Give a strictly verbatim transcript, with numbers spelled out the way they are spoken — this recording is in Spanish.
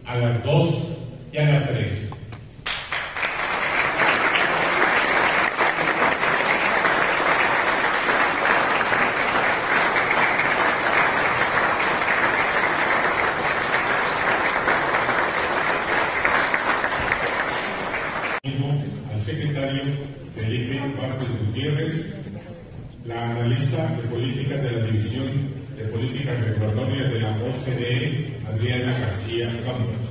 a las dos y a las tres. Al secretario Felipe Vázquez Gutiérrez, la analista de políticas de la División de Políticas Regulatorias de la O C D E, Adriana García Campos.